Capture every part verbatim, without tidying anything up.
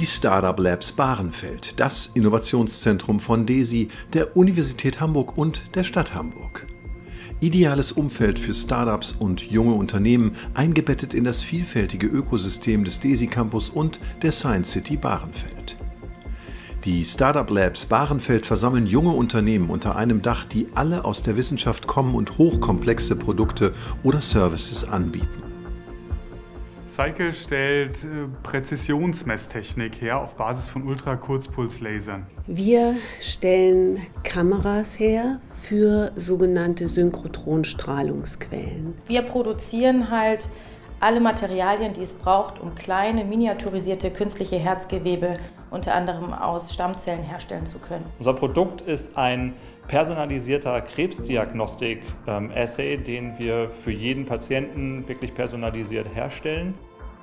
Die Startup Labs Bahrenfeld, das Innovationszentrum von DESI, der Universität Hamburg und der Stadt Hamburg. Ideales Umfeld für Startups und junge Unternehmen, eingebettet in das vielfältige Ökosystem des DESI Campus und der Science City Bahrenfeld. Die Startup Labs Bahrenfeld versammeln junge Unternehmen unter einem Dach, die alle aus der Wissenschaft kommen und hochkomplexe Produkte oder Services anbieten. Cycle stellt äh, Präzisionsmesstechnik her auf Basis von Ultrakurzpulslasern. Wir stellen Kameras her für sogenannte Synchrotronstrahlungsquellen. Wir produzieren halt alle Materialien, die es braucht, um kleine, miniaturisierte künstliche Herzgewebe unter anderem aus Stammzellen herstellen zu können. Unser Produkt ist ein personalisierter Krebsdiagnostik-Assay, den wir für jeden Patienten wirklich personalisiert herstellen.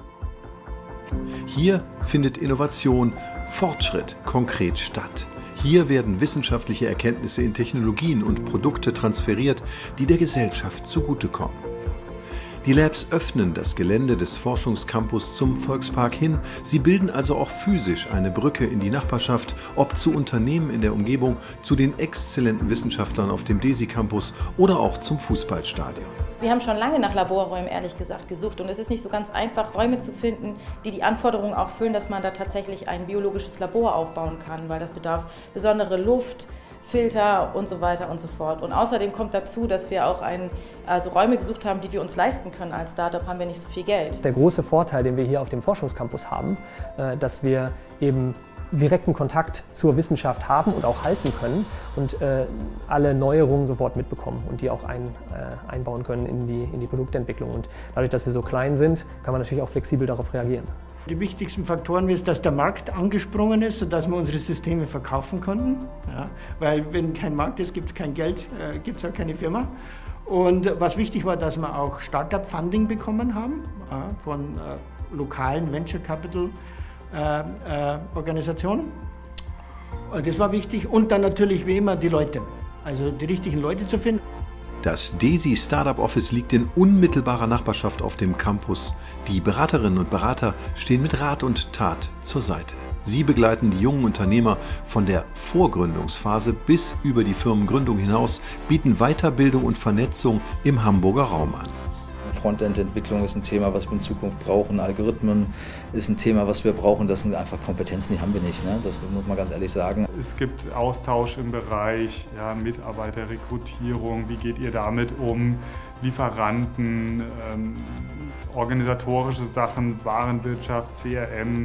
Hier findet Innovation, Fortschritt konkret statt. Hier werden wissenschaftliche Erkenntnisse in Technologien und Produkte transferiert, die der Gesellschaft zugutekommen. Die Labs öffnen das Gelände des Forschungscampus zum Volkspark hin. Sie bilden also auch physisch eine Brücke in die Nachbarschaft, ob zu Unternehmen in der Umgebung, zu den exzellenten Wissenschaftlern auf dem DESI Campus oder auch zum Fußballstadion. Wir haben schon lange nach Laborräumen, ehrlich gesagt, gesucht und es ist nicht so ganz einfach, Räume zu finden, die die Anforderungen auch erfüllen, dass man da tatsächlich ein biologisches Labor aufbauen kann, weil das bedarf besondere Luft, Filter und so weiter und so fort. Und außerdem kommt dazu, dass wir auch ein, also Räume gesucht haben, die wir uns leisten können. Als Startup haben wir nicht so viel Geld. Der große Vorteil, den wir hier auf dem Forschungscampus haben, dass wir eben direkten Kontakt zur Wissenschaft haben und auch halten können und äh, alle Neuerungen sofort mitbekommen und die auch ein, äh, einbauen können in die, in die Produktentwicklung. Und dadurch, dass wir so klein sind, kann man natürlich auch flexibel darauf reagieren. Die wichtigsten Faktoren ist, dass der Markt angesprungen ist, sodass wir unsere Systeme verkaufen konnten. Ja, weil wenn kein Markt ist, gibt es kein Geld, äh, gibt es auch keine Firma. Und was wichtig war, dass wir auch Startup-Funding bekommen haben äh, von äh, lokalen Venture Capital Äh, äh, Organisation. Und das war wichtig. Und dann natürlich wie immer die Leute, also die richtigen Leute zu finden. Das DESI Startup Office liegt in unmittelbarer Nachbarschaft auf dem Campus. Die Beraterinnen und Berater stehen mit Rat und Tat zur Seite. Sie begleiten die jungen Unternehmer von der Vorgründungsphase bis über die Firmengründung hinaus, bieten Weiterbildung und Vernetzung im Hamburger Raum an. Frontend-Entwicklung ist ein Thema, was wir in Zukunft brauchen. Algorithmen ist ein Thema, was wir brauchen. Das sind einfach Kompetenzen, die haben wir nicht. Ne? Das muss man ganz ehrlich sagen. Es gibt Austausch im Bereich ja, Mitarbeiterrekrutierung. Wie geht ihr damit um? Lieferanten, ähm, organisatorische Sachen, Warenwirtschaft, C R M. Äh,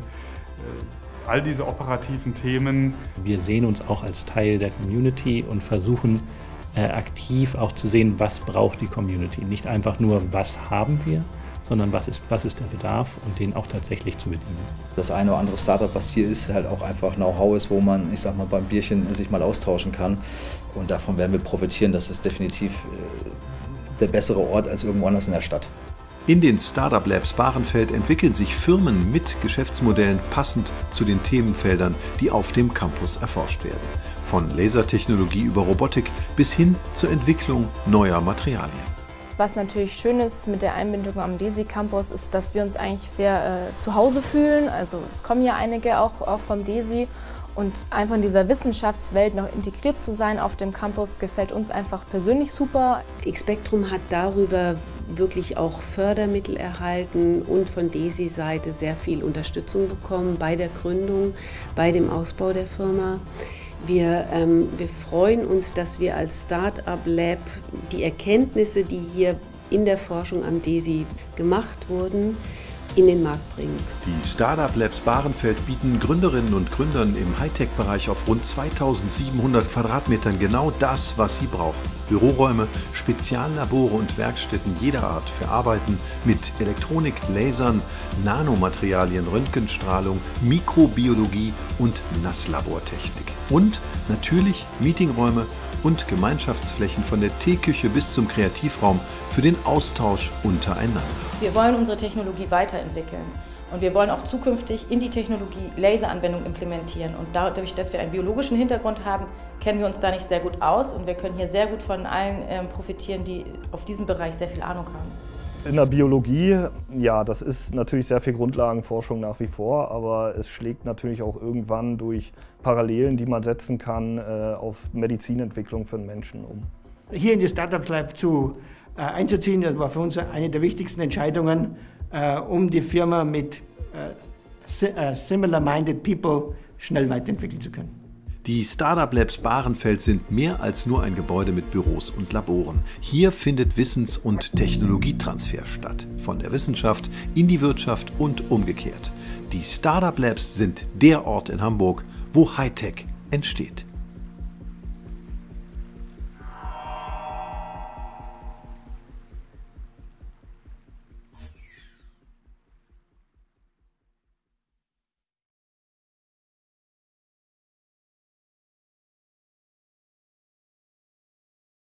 all diese operativen Themen. Wir sehen uns auch als Teil der Community und versuchen, Äh, aktiv auch zu sehen, was braucht die Community. Nicht einfach nur, was haben wir, sondern was ist, was ist der Bedarf und den auch tatsächlich zu bedienen. Das eine oder andere Startup, was hier ist, halt auch einfach Know-how ist, wo man, ich sag mal, beim Bierchen sich mal austauschen kann. Und davon werden wir profitieren. Das ist definitiv äh, der bessere Ort als irgendwo anders in der Stadt. In den Startup Labs Bahrenfeld entwickeln sich Firmen mit Geschäftsmodellen passend zu den Themenfeldern, die auf dem Campus erforscht werden. Von Lasertechnologie über Robotik bis hin zur Entwicklung neuer Materialien. Was natürlich schön ist mit der Einbindung am DESI Campus, ist, dass wir uns eigentlich sehr äh, zu Hause fühlen. Also es kommen ja einige auch, auch vom DESI. Und einfach in dieser Wissenschaftswelt noch integriert zu sein auf dem Campus, gefällt uns einfach persönlich super. X-Spectrum hat darüber wirklich auch Fördermittel erhalten und von DESI-Seite sehr viel Unterstützung bekommen bei der Gründung, bei dem Ausbau der Firma. Wir, ähm, wir freuen uns, dass wir als Start-up Lab die Erkenntnisse, die hier in der Forschung am DESI gemacht wurden, in den Markt bringen. Die Startup Labs Bahrenfeld bieten Gründerinnen und Gründern im Hightech-Bereich auf rund zweitausendsiebenhundert Quadratmetern genau das, was sie brauchen. Büroräume, Speziallabore und Werkstätten jeder Art für Arbeiten mit Elektronik, Lasern, Nanomaterialien, Röntgenstrahlung, Mikrobiologie und Nasslabortechnik. Und natürlich Meetingräume und Gemeinschaftsflächen von der Teeküche bis zum Kreativraum für den Austausch untereinander. Wir wollen unsere Technologie weiterentwickeln und wir wollen auch zukünftig in die Technologie Laseranwendungen implementieren. Und dadurch, dass wir einen biologischen Hintergrund haben, kennen wir uns da nicht sehr gut aus und wir können hier sehr gut von allen ähm, profitieren, die auf diesem Bereich sehr viel Ahnung haben. In der Biologie, ja, das ist natürlich sehr viel Grundlagenforschung nach wie vor, aber es schlägt natürlich auch irgendwann durch Parallelen, die man setzen kann, auf Medizinentwicklung für den Menschen um. Hier in die Startup Lab zu, äh, einzuziehen, das war für uns eine der wichtigsten Entscheidungen, äh, um die Firma mit äh, similar-minded people schnell weiterentwickeln zu können. Die Startup Labs Bahrenfeld sind mehr als nur ein Gebäude mit Büros und Laboren. Hier findet Wissens- und Technologietransfer statt. Von der Wissenschaft in die Wirtschaft und umgekehrt. Die Startup Labs sind der Ort in Hamburg, wo Hightech entsteht.